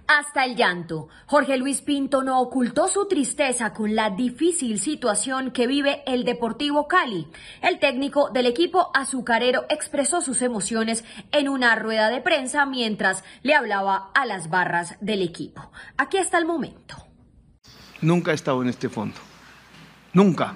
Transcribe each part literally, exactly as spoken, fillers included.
Hasta el llanto. Jorge Luis Pinto no ocultó su tristeza con la difícil situación que vive el Deportivo Cali. El técnico del equipo azucarero expresó sus emociones en una rueda de prensa mientras le hablaba a las barras del equipo. Aquí está el momento. Nunca he estado en este fondo. Nunca.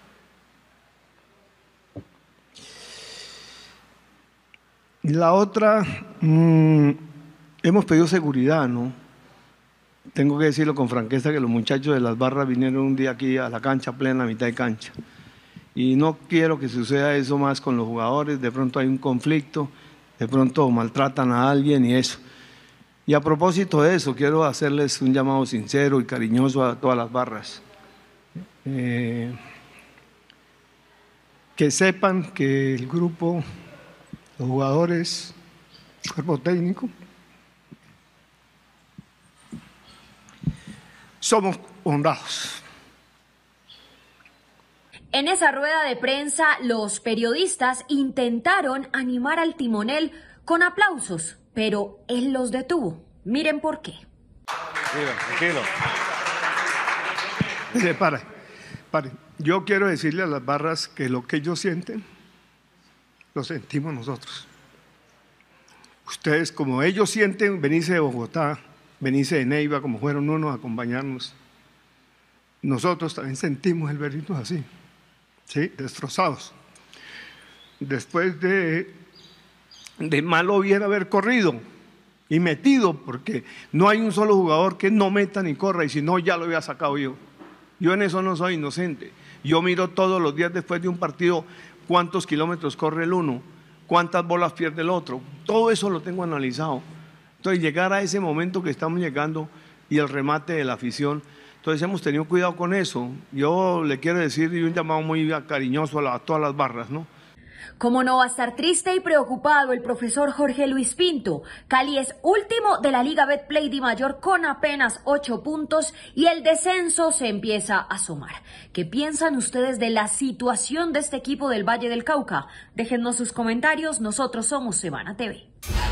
Y la otra, mmm, hemos pedido seguridad, ¿no? Tengo que decirlo con franqueza que los muchachos de las barras vinieron un día aquí a la cancha, plena, a mitad de cancha. Y no quiero que suceda eso más con los jugadores, de pronto hay un conflicto, de pronto maltratan a alguien y eso. Y a propósito de eso, quiero hacerles un llamado sincero y cariñoso a todas las barras. Eh, que sepan que el grupo, los jugadores, el cuerpo técnico, somos honrados. En esa rueda de prensa, los periodistas intentaron animar al timonel con aplausos, pero él los detuvo. Miren por qué. Tranquilo, tranquilo. Pare, pare. Yo quiero decirle a las barras que lo que ellos sienten, lo sentimos nosotros. Ustedes, como ellos sienten, venirse de Bogotá, venirse de Neiva, como fueron unos a acompañarnos, nosotros también sentimos el vernos así, ¿sí? Destrozados. Después de, de malo hubiera haber corrido y metido, porque no hay un solo jugador que no meta ni corra, y si no ya lo había sacado yo. Yo en eso no soy inocente. Yo miro todos los días después de un partido cuántos kilómetros corre el uno, cuántas bolas pierde el otro, todo eso lo tengo analizado. Entonces, llegar a ese momento que estamos llegando y el remate de la afición, entonces hemos tenido cuidado con eso. Yo le quiero decir, y un llamado muy cariñoso a, la, a todas las barras, ¿no? ¿Cómo no va a estar triste y preocupado el profesor Jorge Luis Pinto? Cali es último de la Liga Betplay Di Mayor con apenas ocho puntos y el descenso se empieza a asomar. ¿Qué piensan ustedes de la situación de este equipo del Valle del Cauca? Déjennos sus comentarios, nosotros somos Semana T V.